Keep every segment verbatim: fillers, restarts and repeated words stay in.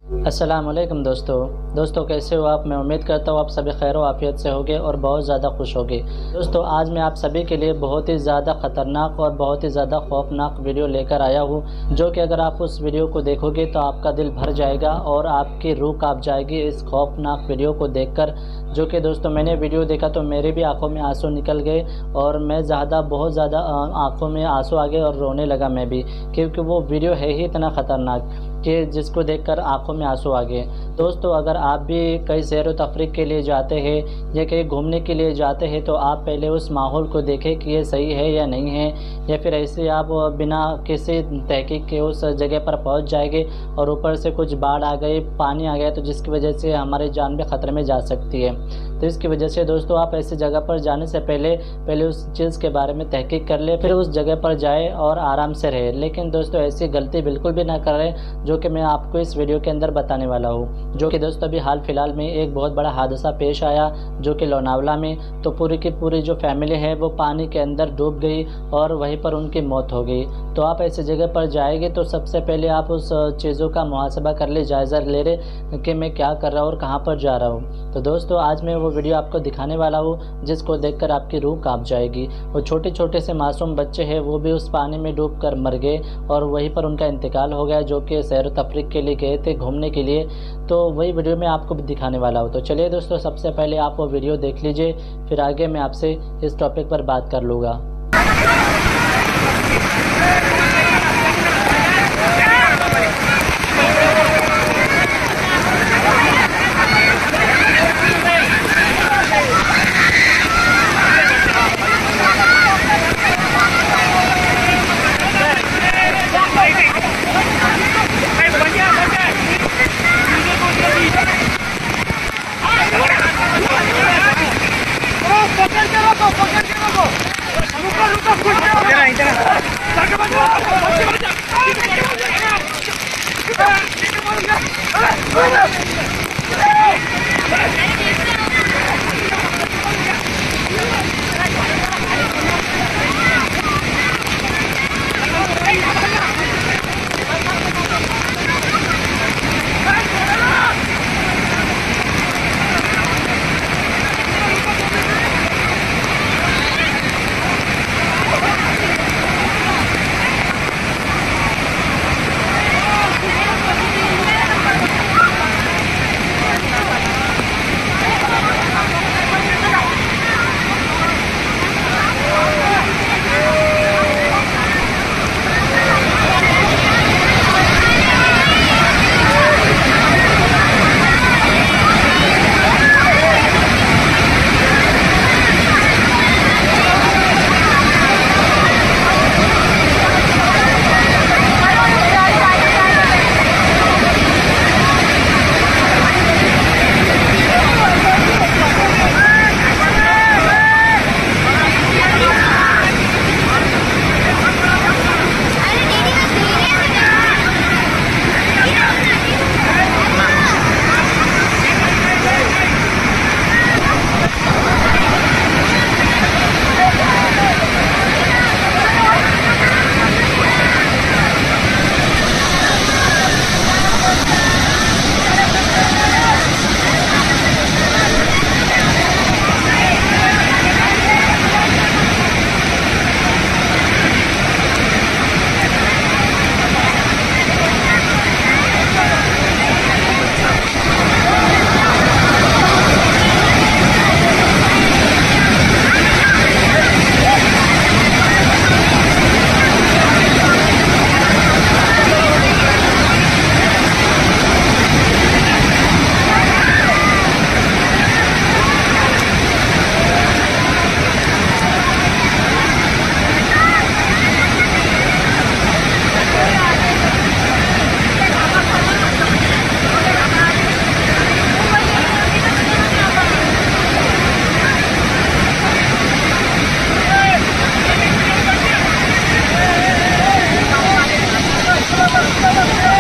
अस्सलाम वालेकुम दोस्तों दोस्तों कैसे हो आप। मैं उम्मीद करता हूँ आप सभी खैर आफियत से होगे और बहुत ज़्यादा खुश होगे। दोस्तों आज मैं आप सभी के लिए बहुत ही ज़्यादा ख़तरनाक और बहुत ही ज़्यादा खौफनाक वीडियो लेकर आया हूँ, जो कि अगर आप उस वीडियो को देखोगे तो आपका दिल भर जाएगा और आपकी रूह कांप जाएगी इस खौफनाक वीडियो को देखकर। जो कि दोस्तों मैंने वीडियो देखा तो मेरे भी आंखों में आंसू निकल गए और मैं ज़्यादा बहुत ज़्यादा आंखों में आंसू आ गए और रोने लगा मैं भी, क्योंकि वो वीडियो है ही इतना ख़तरनाक कि जिसको देखकर आंखों में आंसू आ गए। दोस्तों अगर आप भी कहीं सैर व तफरीक के लिए जाते हैं या कहीं घूमने के लिए जाते हैं तो आप पहले उस माहौल को देखें कि ये सही है या नहीं है, या फिर ऐसे आप बिना किसी तहकीक के उस जगह पर पहुंच जाएंगे और ऊपर से कुछ बाढ़ आ गई, पानी आ गया, तो जिसकी वजह से हमारी जान भी ख़तरे में जा सकती है। तो इसकी वजह से दोस्तों आप ऐसी जगह पर जाने से पहले पहले उस चीज़ के बारे में तहकीक कर ले, फिर उस जगह पर जाए और आराम से रहे। लेकिन दोस्तों ऐसी गलती बिल्कुल भी ना करें जो कि मैं आपको इस वीडियो के अंदर बताने वाला हूँ। जो कि दोस्तों अभी हाल फिलहाल में एक बहुत बड़ा हादसा पेश आया जो कि लोनावला में, तो पूरी की पूरी जो फैमिली है वो पानी के अंदर डूब गई और वहीं पर उनकी मौत हो गई। तो आप ऐसी जगह पर जाएंगे तो सबसे पहले आप उस चीज़ों का मुहासबा कर ले, जायज़ा ले रहे कि मैं क्या कर रहा हूँ और कहाँ पर जा रहा हूँ। तो दोस्तों आज मैं वो वीडियो आपको दिखाने वाला हूँ जिसको देखकर आपकी रूह कांप जाएगी। वो छोटे छोटे से मासूम बच्चे हैं वो भी उस पानी में डूब कर मर गए और वहीं पर उनका इंतकाल हो गया, जो कि सैर तफरीक के लिए गए थे घूमने के लिए। तो वही वीडियो मैं आपको दिखाने वाला हूँ। तो चलिए दोस्तों सबसे पहले आप वो वीडियो देख लीजिए, फिर आगे मैं आपसे इस टॉपिक पर बात कर लूँगा।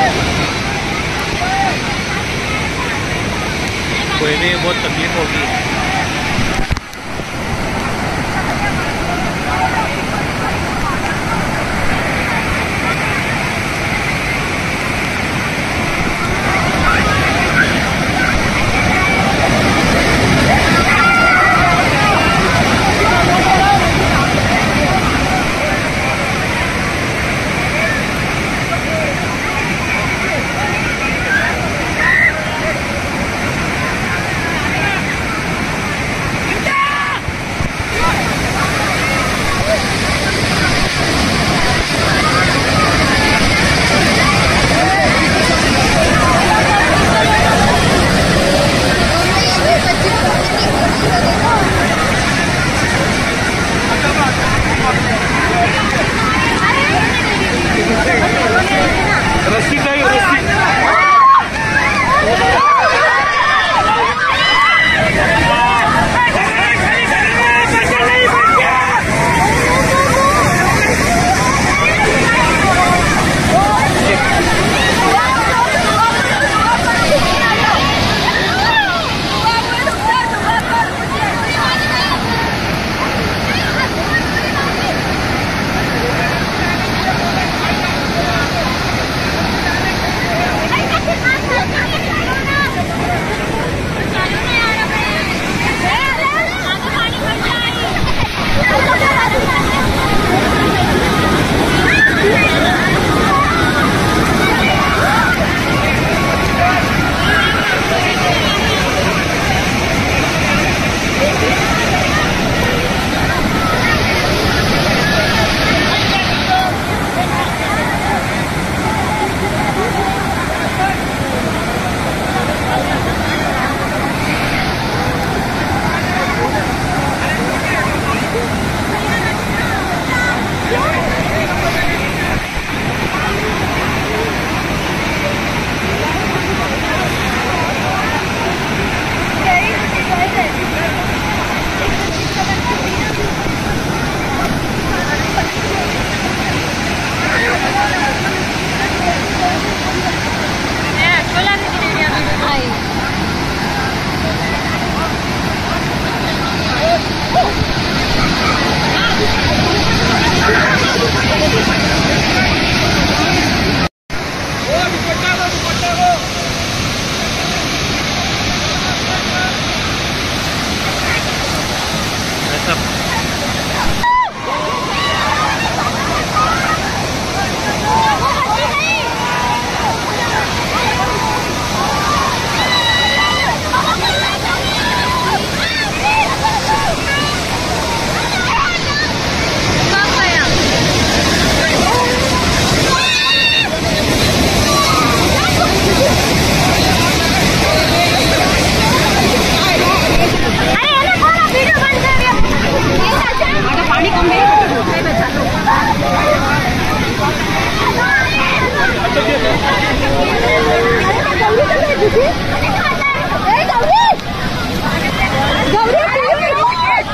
कोई भी बहुत तकलीफ होगी।